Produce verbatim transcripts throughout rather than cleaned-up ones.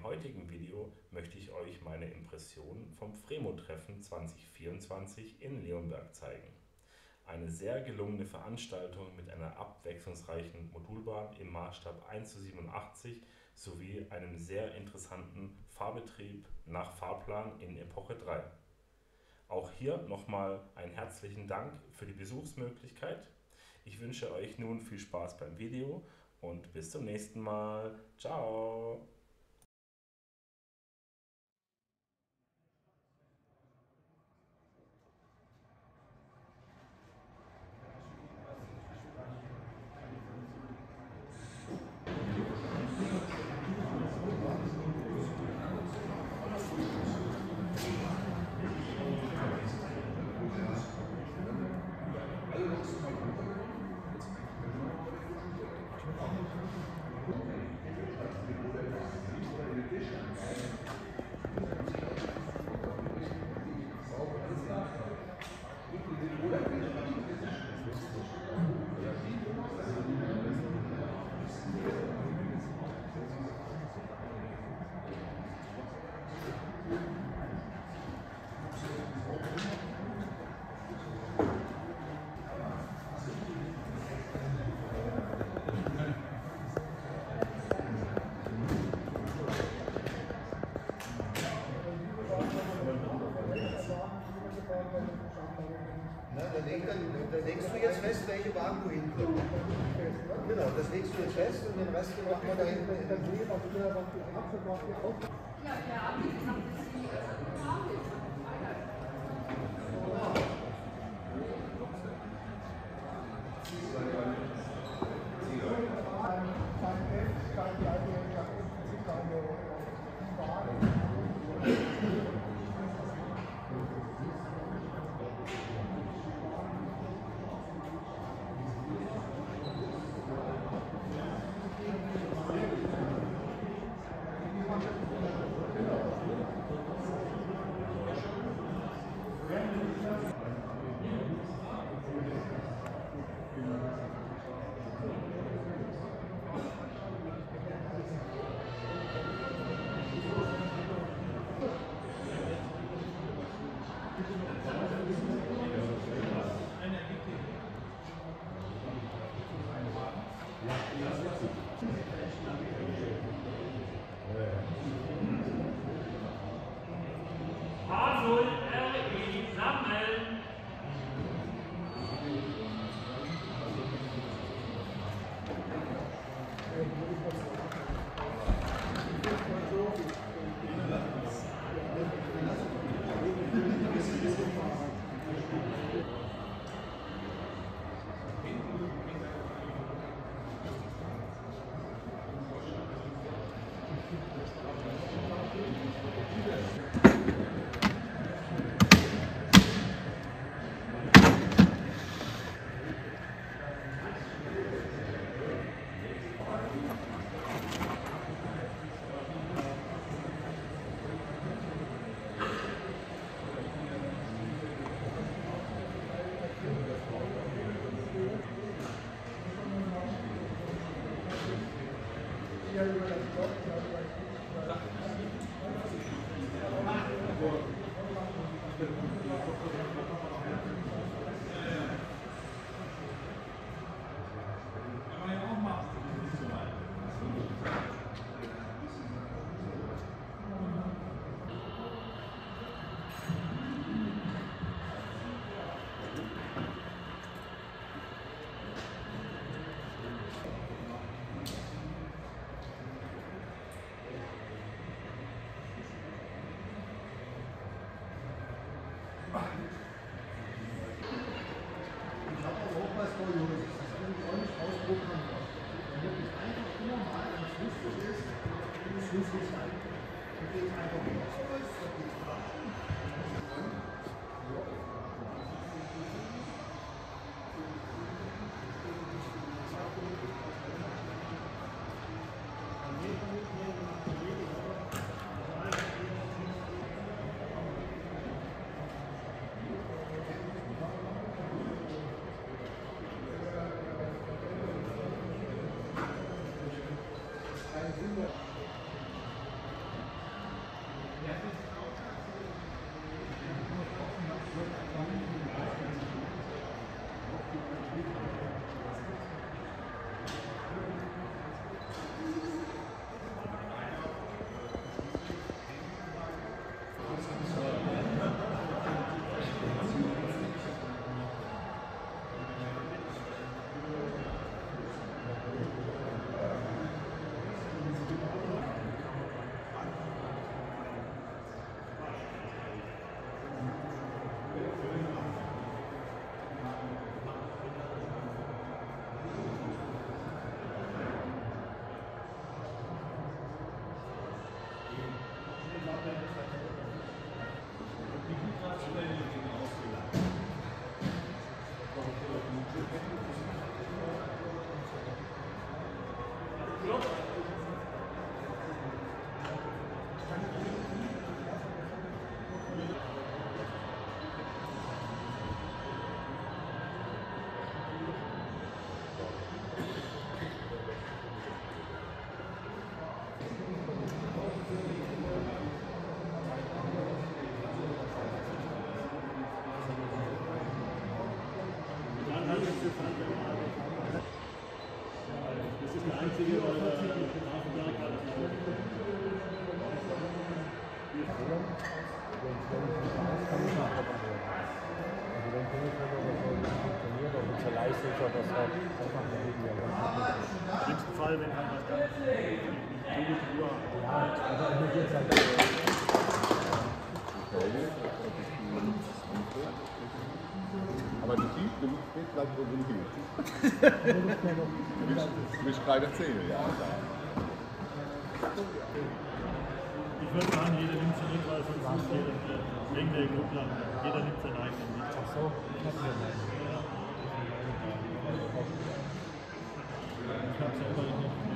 heutigen Video möchte ich euch meine Impressionen vom Fremo-Treffen zwanzig vierundzwanzig in Leonberg zeigen. Eine sehr gelungene Veranstaltung mit einer abwechslungsreichen Modulbahn im Maßstab eins zu siebenundachtzig sowie einem sehr interessanten Fahrbetrieb nach Fahrplan in Epoche drei. Auch hier nochmal einen herzlichen Dank für die Besuchsmöglichkeit. Ich wünsche euch nun viel Spaß beim Video und bis zum nächsten Mal. Ciao! Na, da, leg dann, da legst du jetzt fest, welche Wagen du hinkommen. Genau, das legst du jetzt fest und den Rest machen wir da hinten. Ja, ja, wie gesagt, das ist die Basel R E sammeln! Das ist der einzige, weil der Hafenberg hat. Im schlimmsten Fall, wenn halt was ganz gute Tour. Ja, aber mir geht's halt. Aber die Tief, du willst gleich wo du willst. Du willst gerade erzählen, ja. Ich würde sagen, jeder nimmt sich nicht, weil sonst muss jeder wegen der Gruppe lang. Jeder nimmt seinen eigenen mit. Ach so, ich habe ja meinen. Ich habe selber noch nicht.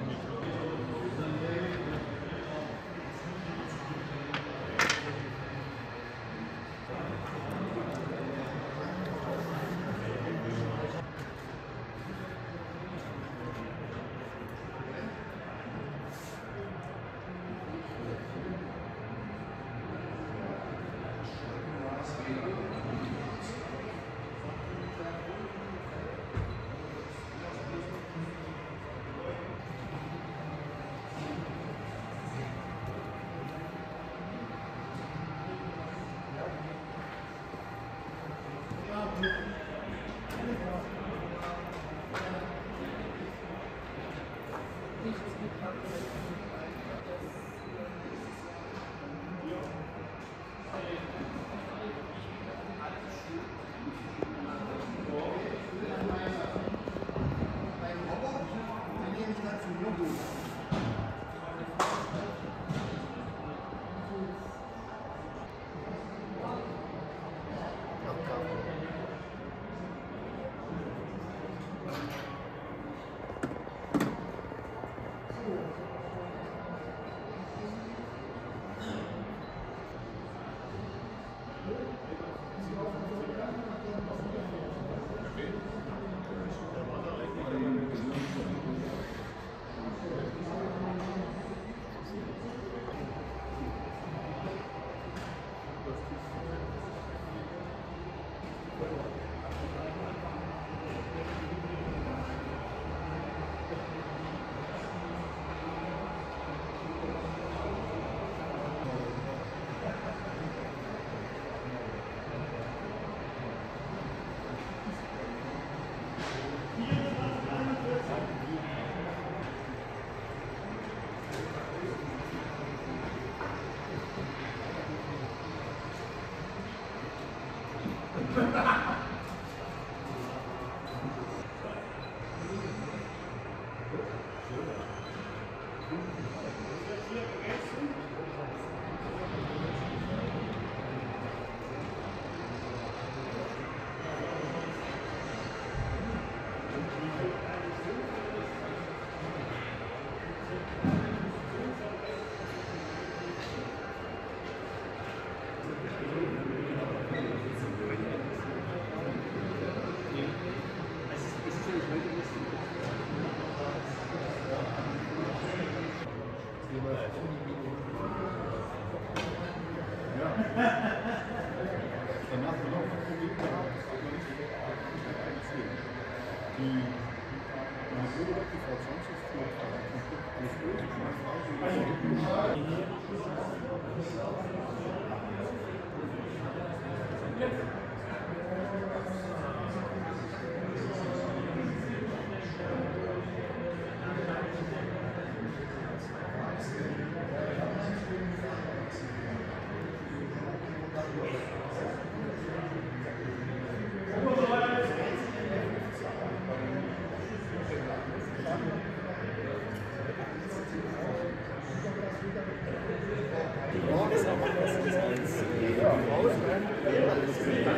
Ja.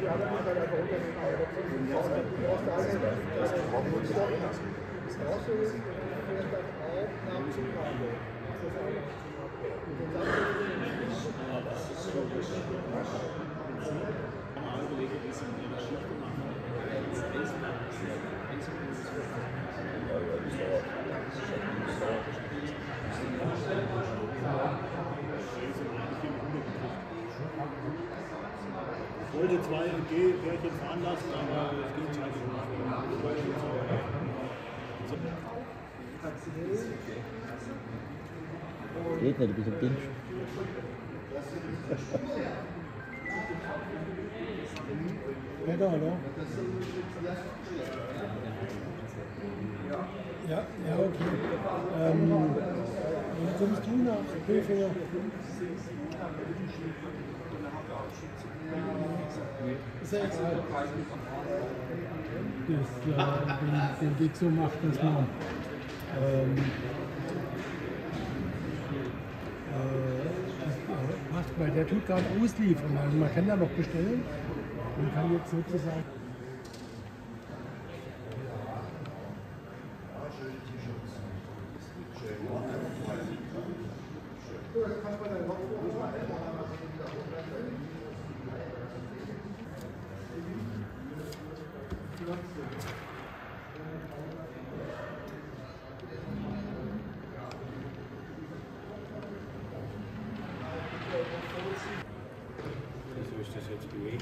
Ich wollte zwei G-Pärchen fahren lassen, aber es geht nicht. Geht nicht, du bist im Dienst. Ja, da, oder? Ja, ja, okay. Ähm, wo kommst du nach Höfinger? Ist ja egal. Das, äh, den, den Weg so macht, dass man ähm, äh, macht, weil der tut gerade ausliefern. Also man kann ja noch bestellen und kann jetzt sozusagen. Wieso ist das jetzt bewegt?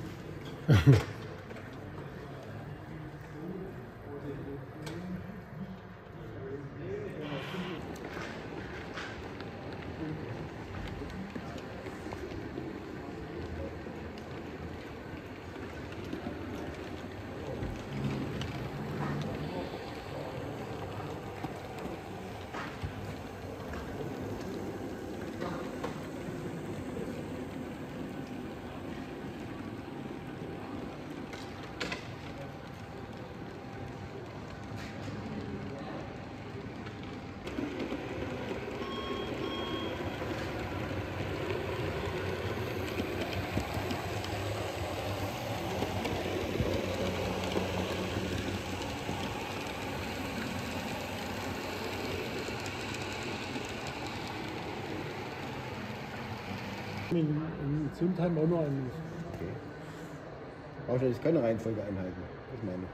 In, in Zündheim auch noch ein. Okay. Brauchst du jetzt keine Reihenfolge einhalten? Das meine ich.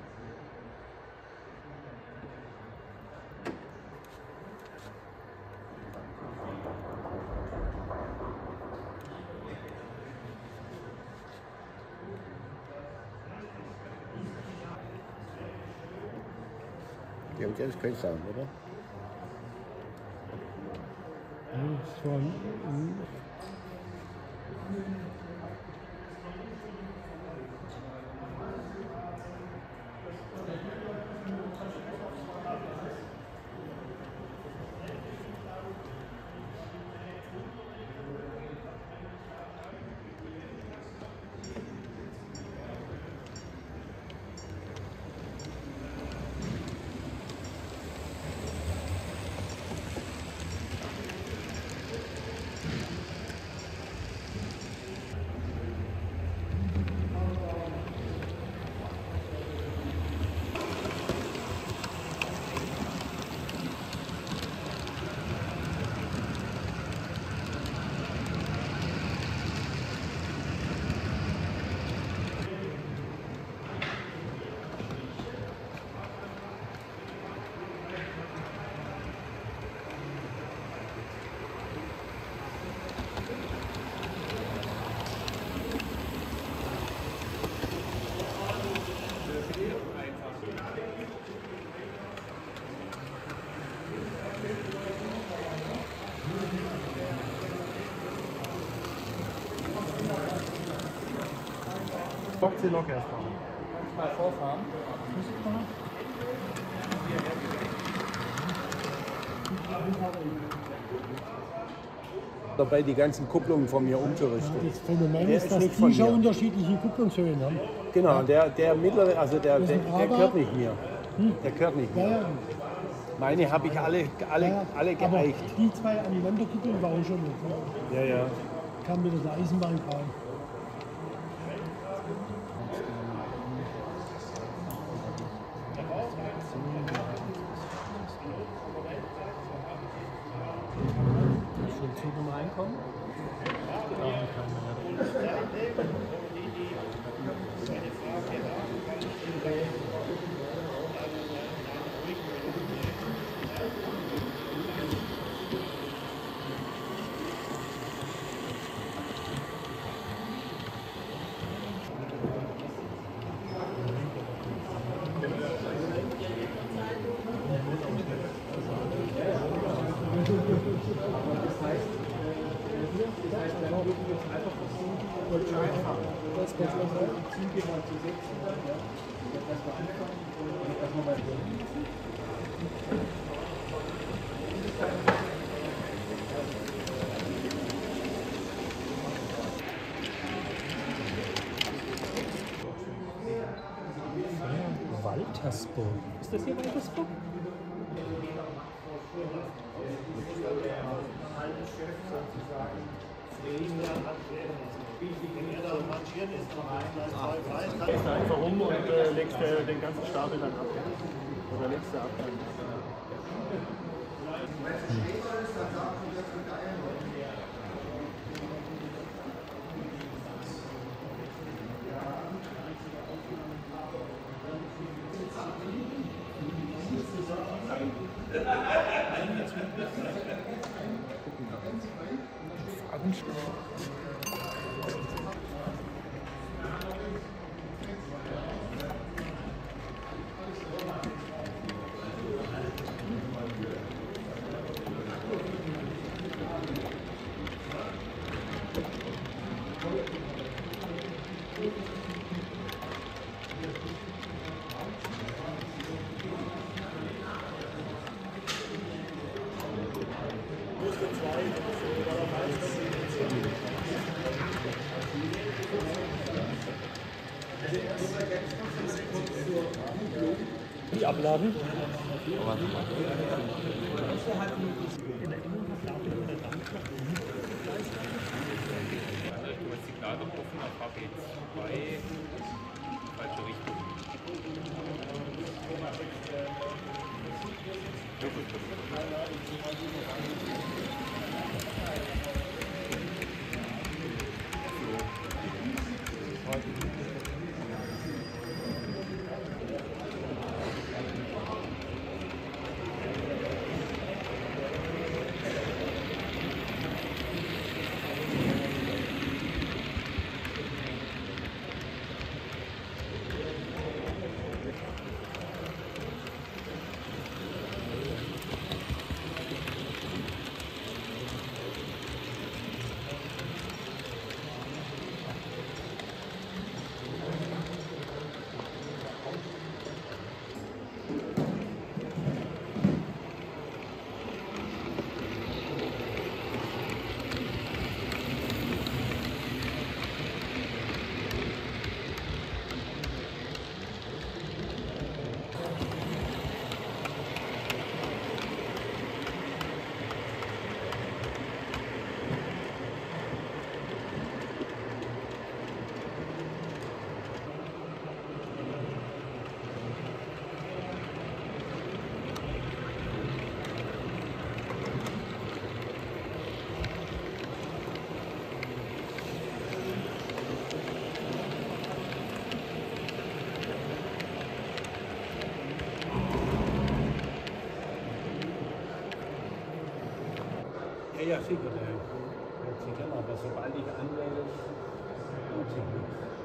Ja, und das könnte sein, oder? Das war ein, ein Bock sie Lok erstmal. Mal vorfahren. Dabei die ganzen Kupplungen von mir umzurüsten. Das Phänomen Der ist, ist dass nicht von die schon mir. unterschiedliche Kupplungshöhen haben. Genau, der, der mittlere, also der, Das der, ist ein der Aber. gehört nicht mir. Der gehört nicht Ja, mir. ja. Meine habe ich alle, alle, Ja, alle aber geeicht. die zwei Aneinanderkupplungen waren schon mit. Ja, ja. Kam wieder der Eisenbahnkran. einfach. Das kann man sagen. Ziehen wir mal zu sechs. Dass wir anfangen und dass wir mal Waltersburg. Ist das hier Waltersburg? Gehst du einfach um und äh, legst äh, den ganzen Stapel dann ab. Oder legst du ab. Die Ablagen? Du hast die Ladung offen auf H P zwei, falsche Richtung. Ja, ja, sicher. Der hört sich an, aber sobald ich anmelde, tut sich nichts.